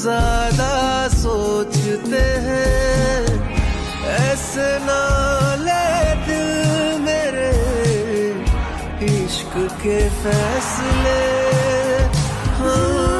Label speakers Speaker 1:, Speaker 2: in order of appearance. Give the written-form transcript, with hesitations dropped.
Speaker 1: ज्यादा सोचते हैं, ऐसे ना ले दिल मेरे इश्क के फैसले। हाँ